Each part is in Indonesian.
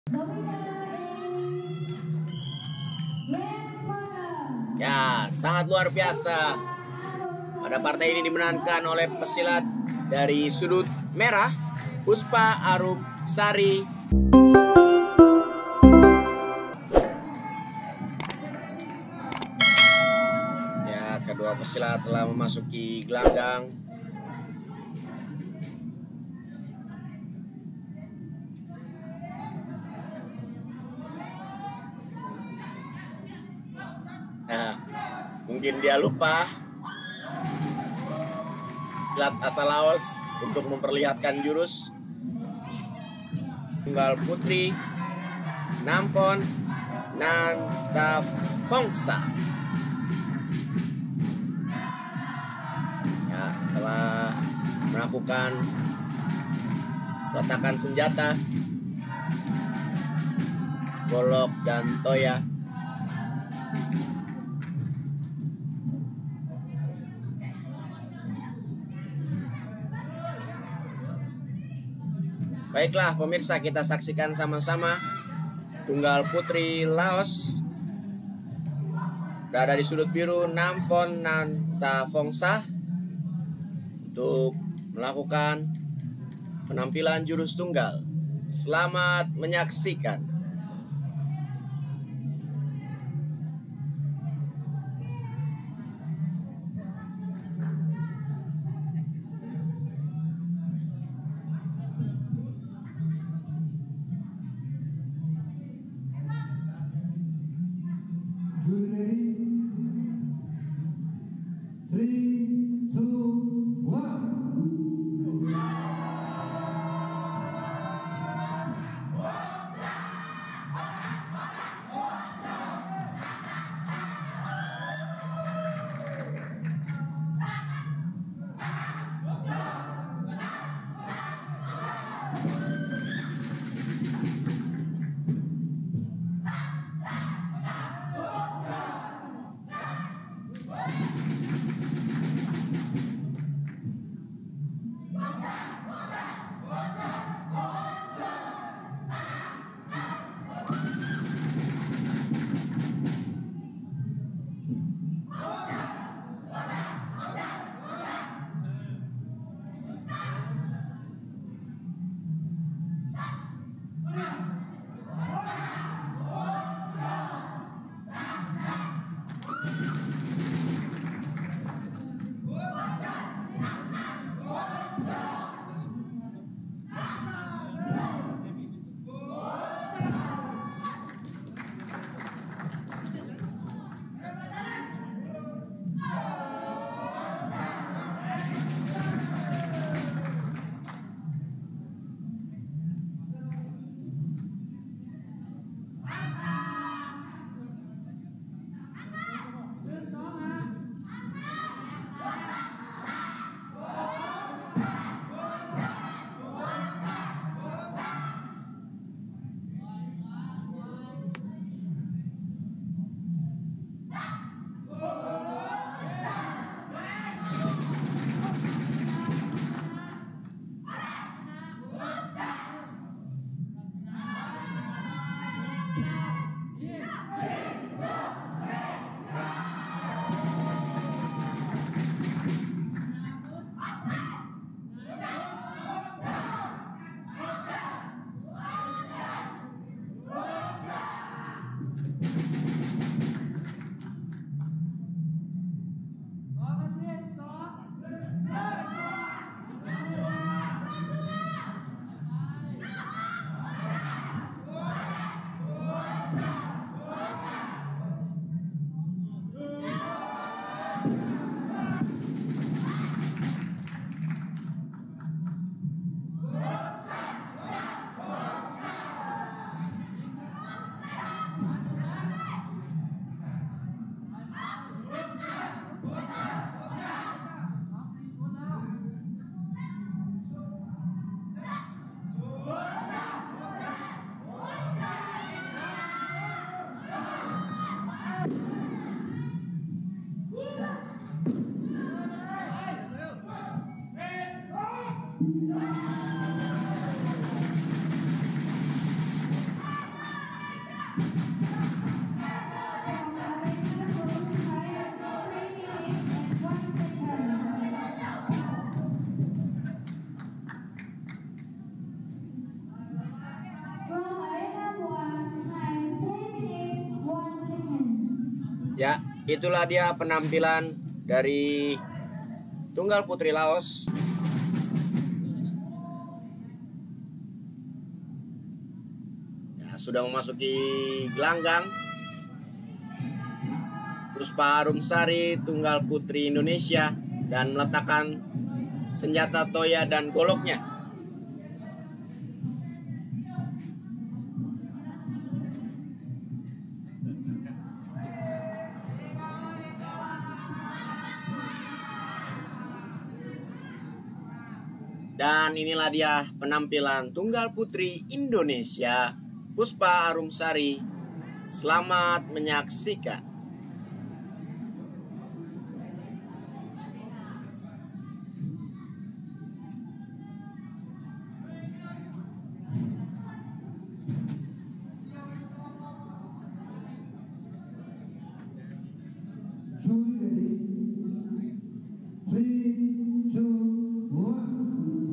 Ya, sangat luar biasa. Pada partai ini dimenangkan oleh pesilat dari sudut merah, Puspa Arum Sari. Ya, kedua pesilat telah memasuki gelanggang. Nah, mungkin dia lupa pesilat asal Laos untuk memperlihatkan jurus. Tunggal putri Namphon Nantafongsa. Ya, telah melakukan peletakan senjata, golok dan toya. Baiklah pemirsa, kita saksikan sama-sama. Tunggal putri Laos berada di sudut biru, Namphon Nantafongsa, untuk melakukan penampilan jurus tunggal. Selamat menyaksikan. Ready? 3, 2, 1. Ya, itulah dia penampilan dari tunggal putri Laos. Ya, sudah memasuki gelanggang. Puspa Arumsari tunggal putri Indonesia dan meletakkan senjata toya dan goloknya. Dan inilah dia penampilan tunggal putri Indonesia, Puspa Arumsari. Selamat menyaksikan. Truly ready. 3, 2, 1.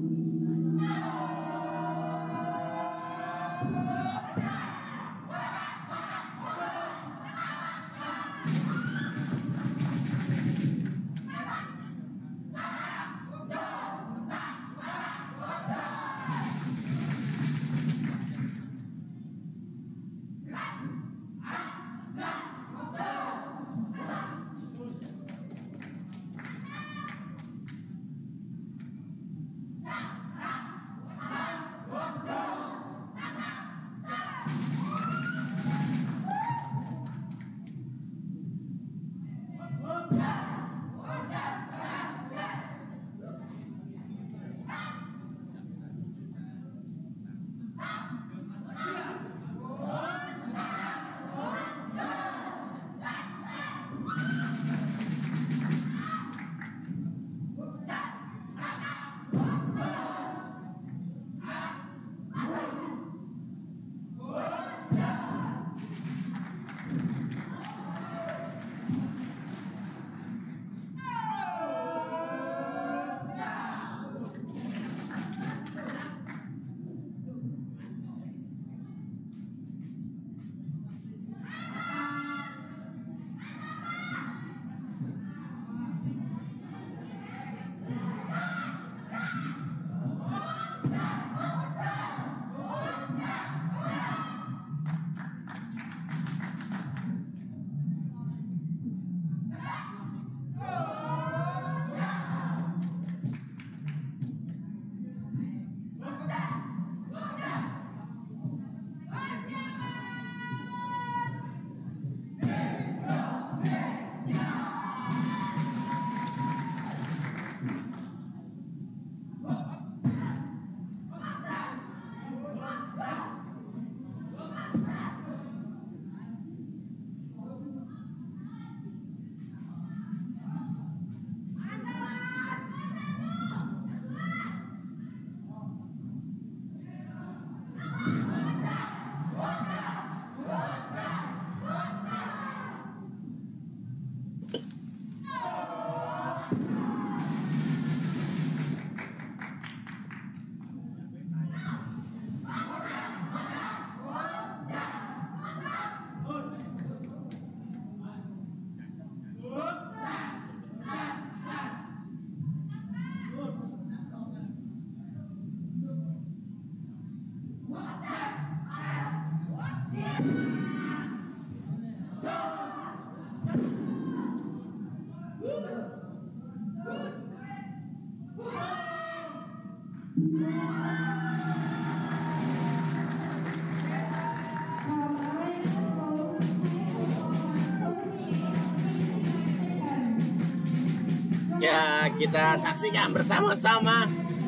Ya, kita saksikan bersama-sama.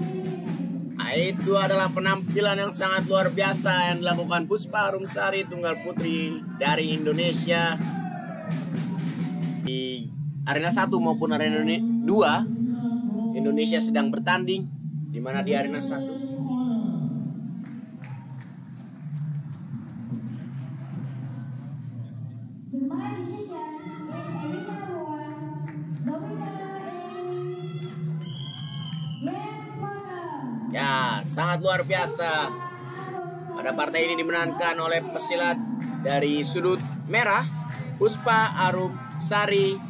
Nah, itu adalah penampilan yang sangat luar biasa yang dilakukan Puspa Arumsari tunggal putri dari Indonesia di arena 1 maupun arena 2. Indonesia sedang bertanding, di mana di arena 1 my decision in arena 1, the winner is Red Corner. Ya, sangat luar biasa. Pada partai ini dimenangkan oleh pesilat dari sudut merah, Puspa Arumsari